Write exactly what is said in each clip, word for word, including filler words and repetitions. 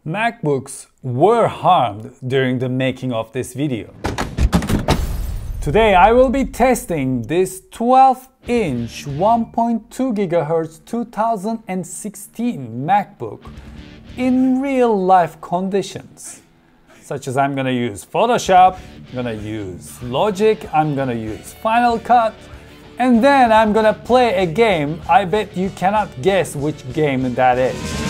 MacBooks were harmed during the making of this video. Today I will be testing this twelve inch one point two gigahertz two thousand sixteen MacBook in real life conditions. Such as I'm gonna use Photoshop, I'm gonna use Logic, I'm gonna use Final Cut, and then I'm gonna play a game. I bet you cannot guess which game that is.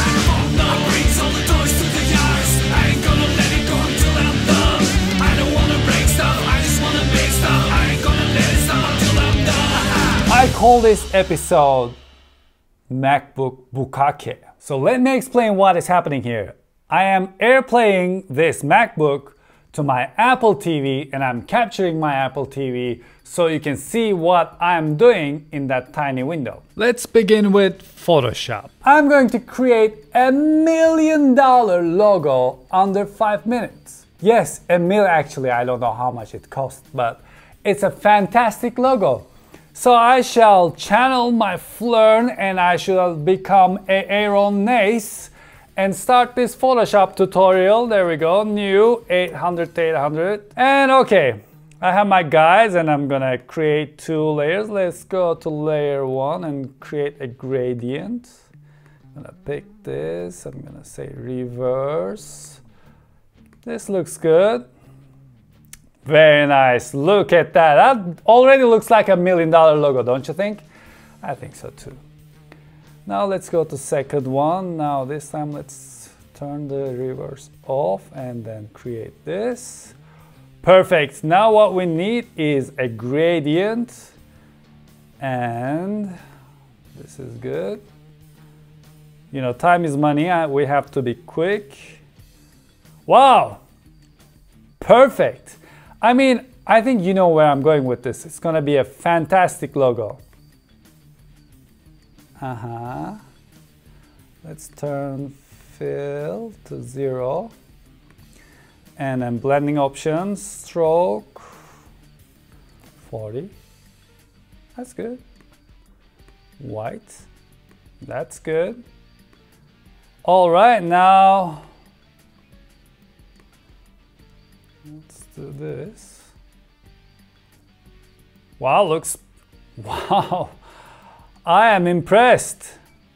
I call this episode MacBook Bukake. So let me explain what is happening here. I am airplaying this MacBook to my Apple T V and I'm capturing my Apple T V so you can see what I'm doing in that tiny window. Let's begin with Photoshop. I'm going to create a million dollar logo under five minutes. Yes, a mil actually, I don't know how much it costs, but it's a fantastic logo. So I shall channel my Flern and I shall become a Aaron Nace and start this Photoshop tutorial. There we go, new eight hundred to eight hundred. And okay, I have my guides and I'm gonna create two layers. Let's go to layer one and create a gradient. I'm gonna pick this, I'm gonna say reverse. This looks good. Very nice, look at that. That already looks like a million dollar logo, don't you think? I think so too. Now let's go to second one. Now this time let's turn the reverse off and then create this. Perfect, now what we need is a gradient. And this is good. You know, time is money, we have to be quick. Wow, perfect. I mean, I think you know where I'm going with this. It's gonna be a fantastic logo. Uh-huh. Let's turn fill to zero. And then blending options, stroke, forty. That's good. White, that's good. All right, now, let's do this. Wow, looks, wow, I am impressed.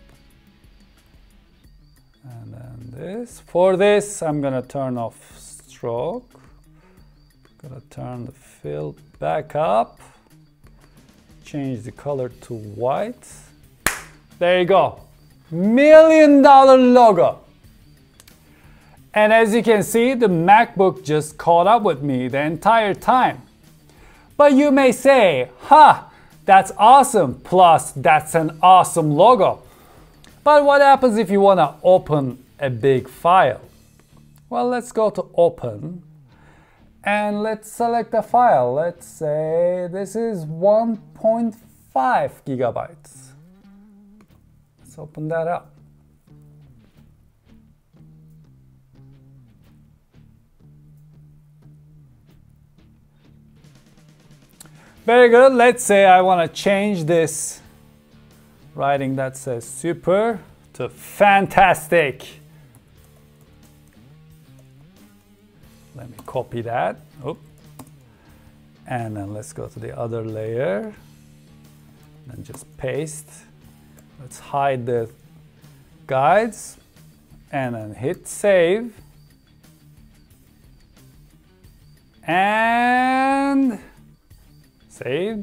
And then this, for this, I'm gonna turn off stroke. Gonna turn the fill back up. Change the color to white. There you go, million dollar logo. And as you can see, the MacBook just caught up with me the entire time. But you may say, ha, that's awesome, plus that's an awesome logo. But what happens if you want to open a big file? Well, let's go to open and let's select a file. Let's say this is one point five gigabytes. Let's open that up. Very good. Let's say I want to change this writing that says super to fantastic. Let me copy that. Oop. And then let's go to the other layer and just paste. Let's hide the guides and then hit save. And saved.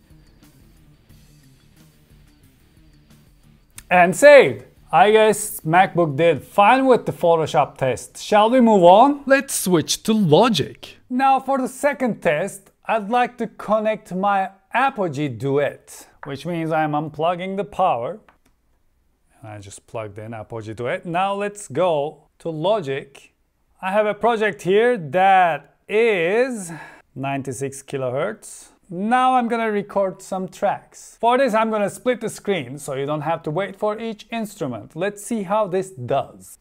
And saved. I guess MacBook did fine with the Photoshop test. Shall we move on? Let's switch to Logic. Now for the second test, I'd like to connect my Apogee Duet, which means I'm unplugging the power. And I just plugged in Apogee Duet. Now let's go to Logic. I have a project here that is ninety-six kilohertz. Now I'm gonna record some tracks. For this, I'm gonna split the screen so you don't have to wait for each instrument. Let's see how this does.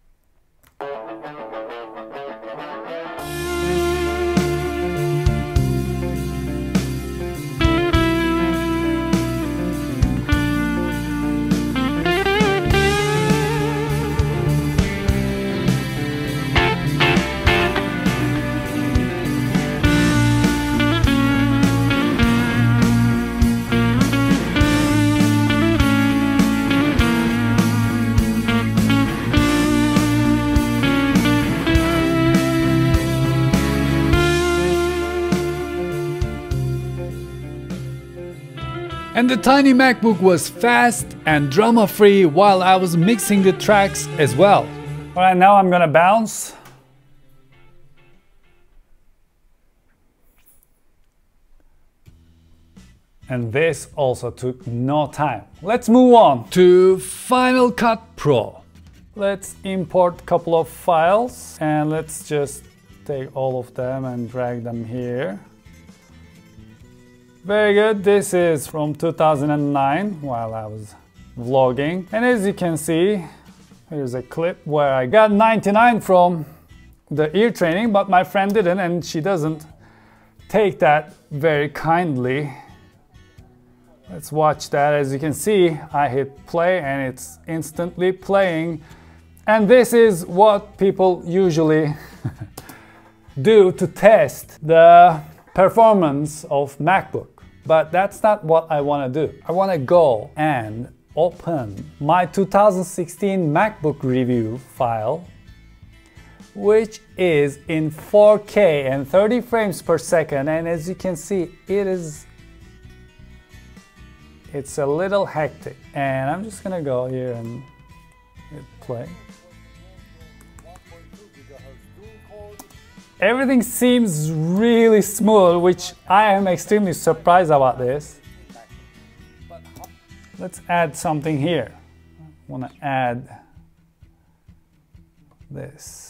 And the tiny MacBook was fast and drama-free while I was mixing the tracks as well. Alright, now I'm gonna bounce. And this also took no time. Let's move on to Final Cut Pro. Let's import a couple of files and let's just take all of them and drag them here. Very good. This is from two thousand nine while I was vlogging. And as you can see, here's a clip where I got ninety-nine from the ear training, but my friend didn't, and she doesn't take that very kindly. Let's watch that. As you can see, I hit play and it's instantly playing. And this is what people usually do to test the performance of MacBook. But that's not what I want to do. I want to go and open my two thousand sixteen MacBook review file, which is in four K and thirty frames per second. And as you can see, it is It's a little hectic, and I'm just gonna go here and hit play. Everything seems really smooth, which I am extremely surprised about this. Let's add something here. I wanna add this.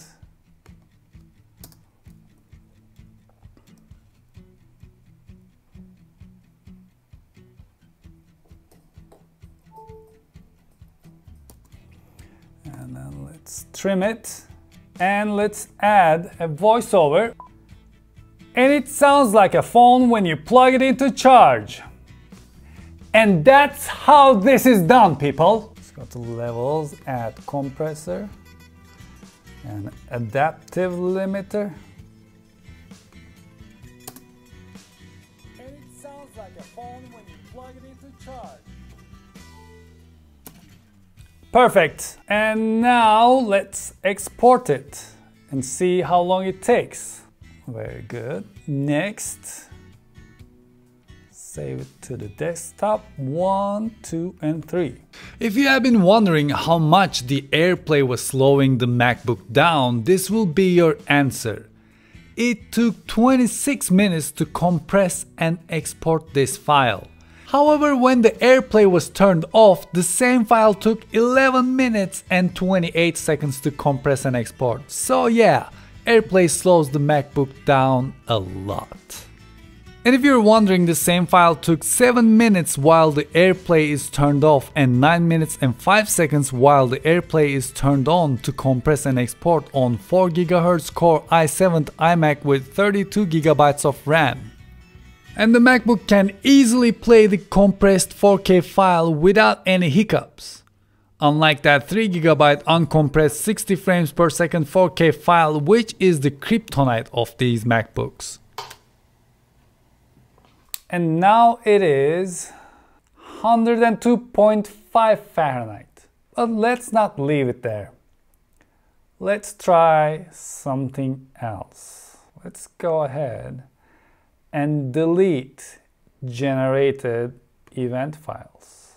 And then let's trim it and let's add a voiceover. And it sounds like a phone when you plug it into charge. And that's how this is done, people. Let's go to levels, add compressor and adaptive limiter. And it sounds like a phone when you plug it into charge. Perfect. And now let's export it and see how long it takes. Very good. Next, save it to the desktop. One, two, and three. If you have been wondering how much the AirPlay was slowing the MacBook down, this will be your answer. It took twenty-six minutes to compress and export this file. However, when the AirPlay was turned off, the same file took eleven minutes and twenty-eight seconds to compress and export. So yeah, AirPlay slows the MacBook down a lot. And if you're wondering, the same file took seven minutes while the AirPlay is turned off and nine minutes and five seconds while the AirPlay is turned on to compress and export on four gigahertz Core i seven iMac with thirty-two gigabytes of RAM. And the MacBook can easily play the compressed four K file without any hiccups. Unlike that three gigabyte uncompressed sixty frames per second four K file, which is the kryptonite of these MacBooks. And now it is one hundred two point five Fahrenheit. But let's not leave it there. Let's try something else. Let's go ahead and delete generated event files.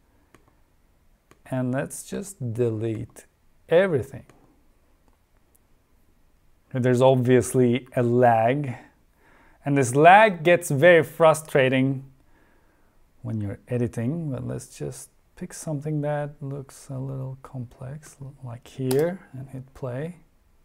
And let's just delete everything. There's obviously a lag, and this lag gets very frustrating when you're editing, but let's just pick something that looks a little complex, like here, and hit play.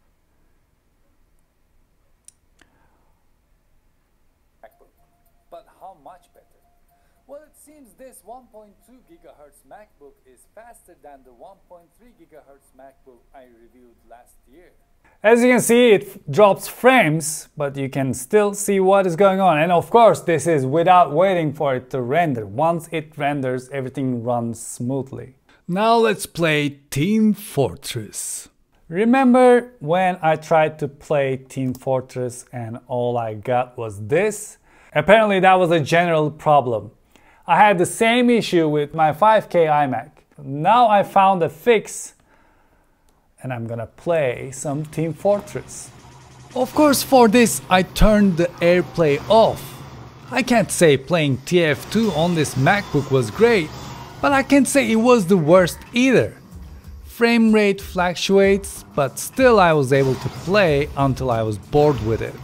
But how much better? Well, it seems this one point two gigahertz MacBook is faster than the one point three gigahertz MacBook I reviewed last year. As you can see, it drops frames, but you can still see what is going on. And of course, this is without waiting for it to render. Once it renders, everything runs smoothly. Now let's play Team Fortress. Remember when I tried to play Team Fortress and all I got was this? Apparently that was a general problem. I had the same issue with my five K iMac. Now I found a fix and I'm gonna play some Team Fortress. Of course, for this I turned the AirPlay off. I can't say playing T F two on this MacBook was great, but I can't say it was the worst either. Frame rate fluctuates, but still I was able to play until I was bored with it.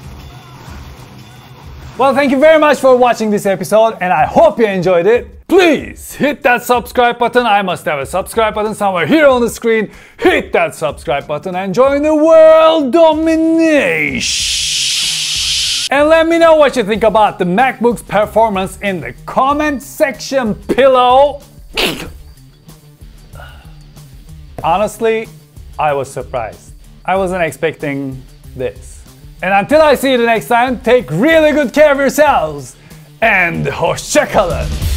Well, thank you very much for watching this episode, and I hope you enjoyed it. Please hit that subscribe button. I must have a subscribe button somewhere here on the screen. Hit that subscribe button and join the world domination. And let me know what you think about the MacBook's performance in the comment section below. Honestly, I was surprised. I wasn't expecting this. And until I see you the next time, take really good care of yourselves and hoşça kalın.